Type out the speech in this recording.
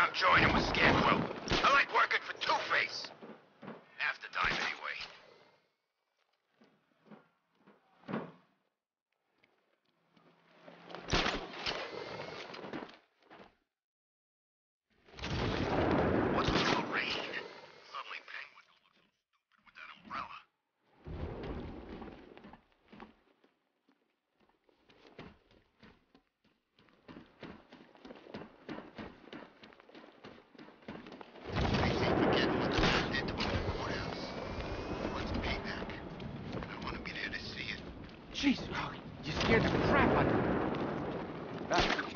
I'm joining with Scantwell. I like working for Two-Face. Half the time, anyway. What's with the rain? Suddenly Penguin don't look so stupid with that umbrella. I keep forgetting what the man did to him in the courthouse. He wants payback. And I want to be there to see it. Jeez, oh, you scared the crap out of me.